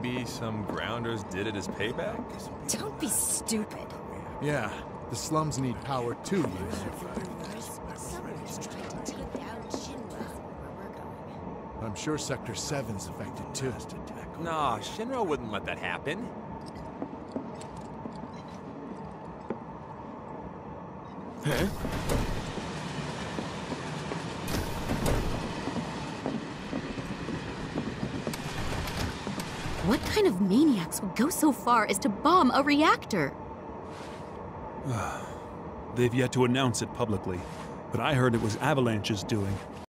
maybe some grounders did it as payback? Don't be stupid. Yeah, the slums need power too, you know. I'm sure Sector 7's affected too. Nah, Shinra wouldn't let that happen. Huh? What kind of maniacs would go so far as to bomb a reactor? They've yet to announce it publicly, but I heard it was Avalanche's doing.